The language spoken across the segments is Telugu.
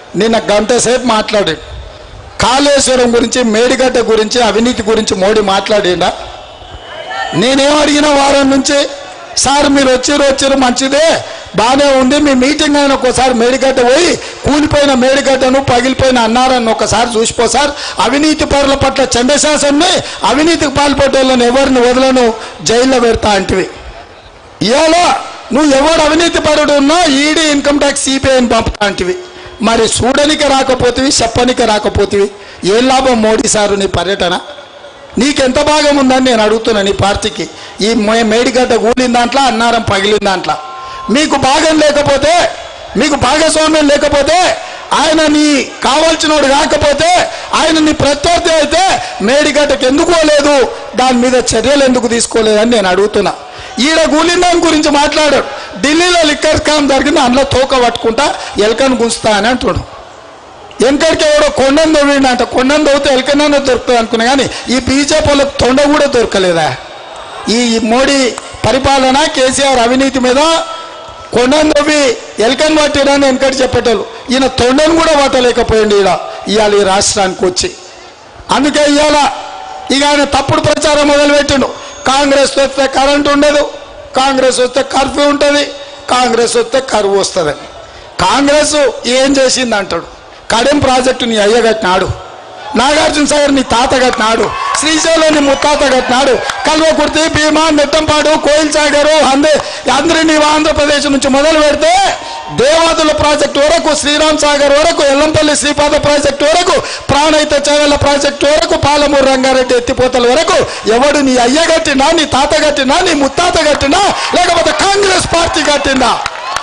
నిన్న గంట సేపు మాట్లాడాడు. కాళేశ్వరం గురించి, మేడిగడ్డ గురించి, అవినీతి గురించి మోడీ మాట్లాడిండా? నేనేం అడిగిన వారం నుంచి, సార్ మీరు వచ్చారు మంచిదే, బాగానే ఉంది, మీ మీటింగ్ అయిన ఒకసారి మేడిగడ్డ పోయి కూలిపోయిన మేడిగడ్డను, పగిలిపోయిన అన్నారాన్ని ఒకసారి చూసిపో సార్. అవినీతి పరుల పట్ల చండశాసన్ని, అవినీతికి పాల్పడ్డోళ్ళని ఎవరిని వదలను, జైల్లో పెడతా అంటివి. ఇవాళ నువ్వు ఎవరు అవినీతి పరుడు ఉన్నా ఈడీ, ఇన్కమ్ ట్యాక్స్, సిబిఐని పంపుతా అంటివి. మరి చూడనికి రాకపోతివి, చెప్పనికి రాకపోతివి. ఏం లాభం మోడీ సారు నీ పర్యటన? నీకెంత భాగం ఉందని నేను అడుగుతున్నా నీ పార్టీకి. ఈ మేడిగడ్డ కూలిన దాంట్లో, అన్నారం పగిలిన దాంట్లో మీకు భాగం లేకపోతే, మీకు భాగస్వామ్యం లేకపోతే, ఆయన నీ కావాల్సినోడు కాకపోతే, ఆయన నీ ప్రత్యర్థి అయితే మేడిగడ్డకి ఎందుకు పోలేదు, దాని మీద చర్యలు ఎందుకు తీసుకోలేదని నేను అడుగుతున్నా. ఈడ కూలిన దాని గురించి మాట్లాడాడు. ఢిల్లీలో లిక్కర్ స్కామ్ జరిగింది, అందులో తోక పట్టుకుంటా ఎలకను గుంచుతా అని అంటున్నాడు. వెనకడికి ఎవడో కొండను తవ్విండంట. కొండను తవ్వితే ఎలకనన్నా దొరుకుతుంది అనుకున్నా, కానీ ఈ బీజేపీ వాళ్ళకి తొండ కూడా దొరకలేదా? ఈ మోడీ పరిపాలన, కేసీఆర్ అవినీతి మీద కొండను తవ్వి ఎలకను పట్టిడని వెనకటి చెప్పేటోళ్ళు. ఈయన తొండను కూడా పట్టలేకపోయింది ఇవాళ ఈ రాష్ట్రానికి వచ్చి. అందుకే ఇవాళ ఇక ఆయన తప్పుడు ప్రచారం మొదలుపెట్టిండు. కాంగ్రెస్ వస్తే కరెంట్ ఉండదు, కాంగ్రెస్ వస్తే కర్ఫ్యూ ఉంటుంది, కాంగ్రెస్ వస్తే కరువు వస్తుందని. కాంగ్రెస్ ఏం చేసింది అంటాడు. కడెం ప్రాజెక్టు నీ అయ్య కట్టినాడు, నాగార్జున సాగర్ నీ తాత కట్టినాడు, శ్రీశైలం నీ ముత్తాత కట్టినాడు, కల్వకుర్తి, భీమా, నెట్టంపాడు, కోయిల్ సాగరు, అందరి నీవు ఆంధ్రప్రదేశ్ నుంచి మొదలు పెడితే దేవాదుల ప్రాజెక్టు వరకు, శ్రీరామ్ సాగర్ వరకు, ఎల్లంపల్లి శ్రీపాద ప్రాజెక్టు వరకు, ప్రాణహిత చేవెళ్ల ప్రాజెక్టు వరకు, పాలమూరు రంగారెడ్డి ఎత్తిపోతల వరకు ఎవడు నీ అయ్య కట్టినా, నీ తాత కట్టినా, నీ ముత్తాత కట్టినా, లేకపోతే కాంగ్రెస్ పార్టీ కట్టిందా?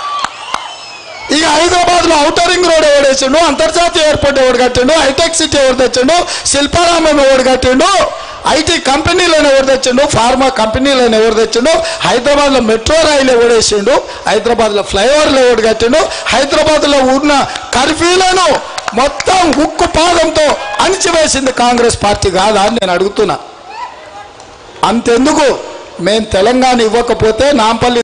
ఇక హైదరాబాద్లో ఔటర్ రింగ్ రోడ్ ఎవడు వేసిండు, అంతర్జాతీయ ఎయిర్పోర్ట్ ఎవడు కట్టిండు, హైటెక్ సిటీ ఎవరు తెచ్చిండు, శిల్పారామం ఎవడు కట్టిండు, ఐటీ కంపెనీలను ఎవరు తెచ్చిండు, ఫార్మా కంపెనీలను ఎవరు తెచ్చిండు, హైదరాబాద్లో మెట్రో రైలు ఎవడు వేసిండు, హైదరాబాద్లో ఫ్లైఓవర్లు ఎవడు కట్టిండు, హైదరాబాద్లో ఉన్న కర్ఫ్యూలను మొత్తం ఉక్కు పాదంతో అణిచివేసింది కాంగ్రెస్ పార్టీ కాదా అని నేను అడుగుతున్నా. అంతెందుకు, మేము తెలంగాణ ఇవ్వకపోతే నాంపల్లి